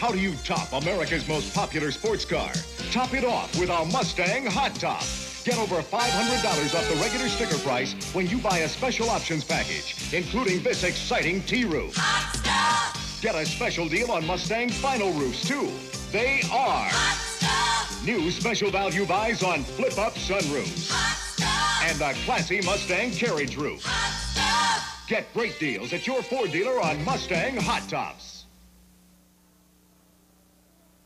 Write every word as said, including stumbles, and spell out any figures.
How do you top America's most popular sports car? Top it off with our Mustang Hot Top. Get over five hundred dollars off the regular sticker price when you buy a special options package, including this exciting T-roof. Hot Stuff! Get a special deal on Mustang vinyl roofs, too. They are Hot Stuff! new special value buys on flip-up sunroofs. Hot Stuff! And the classy Mustang carriage roof. Hot Stuff! Get great deals at your Ford dealer on Mustang Hot Tops.